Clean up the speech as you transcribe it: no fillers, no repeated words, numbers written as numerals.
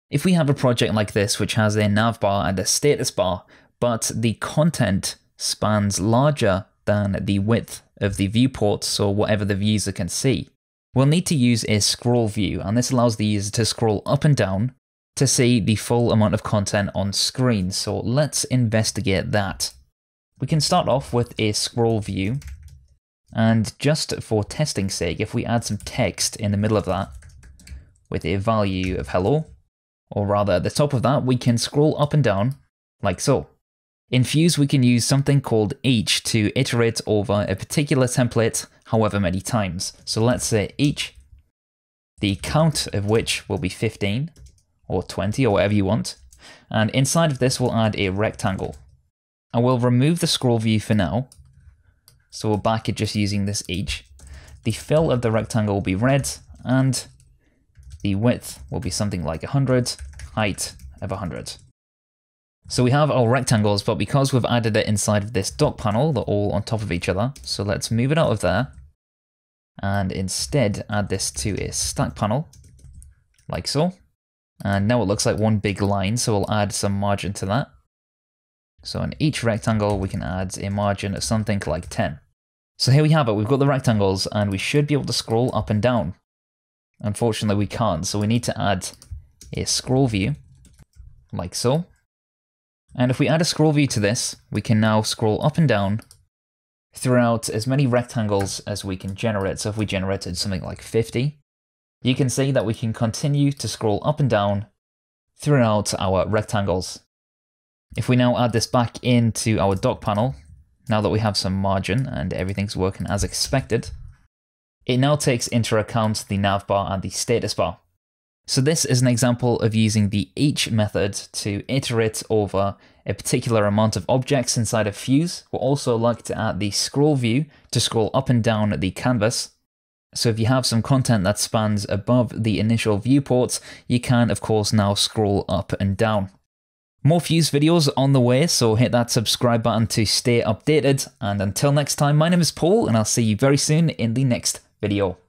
If we have a project like this which has a navbar and a status bar, but the content spans larger than the width of the viewport, so whatever the user can see, we'll need to use a scroll view, and this allows the user to scroll up and down to see the full amount of content on screen. So let's investigate that. We can start off with a scroll view, and just for testing sake, if we add some text in the middle of that with a value of hello, or rather at the top of that, we can scroll up and down like so. In Fuse, we can use something called each to iterate over a particular template however many times. So let's say each, the count of which will be 15 or 20 or whatever you want. And inside of this, we'll add a rectangle. And we'll remove the scroll view for now. So we're back at just using this each. The fill of the rectangle will be red, and the width will be something like 100, height of 100. So we have our rectangles, but because we've added it inside of this dock panel, they're all on top of each other. So let's move it out of there and instead add this to a stack panel, like so. And now it looks like one big line, so we'll add some margin to that. So in each rectangle, we can add a margin of something like 10. So here we have it, we've got the rectangles, and we should be able to scroll up and down. Unfortunately, we can't, so we need to add a scroll view, like so. And if we add a scroll view to this, we can now scroll up and down throughout as many rectangles as we can generate. So if we generated something like 50, you can see that we can continue to scroll up and down throughout our rectangles. If we now add this back into our dock panel, now that we have some margin and everything's working as expected, it now takes into account the navbar and the status bar. So this is an example of using the each method to iterate over a particular amount of objects inside of Fuse. We'll also like to add the scroll view to scroll up and down the canvas. So if you have some content that spans above the initial viewports, you can of course now scroll up and down. More Fuse videos on the way, so hit that subscribe button to stay updated. And until next time, my name is Paul, and I'll see you very soon in the next video.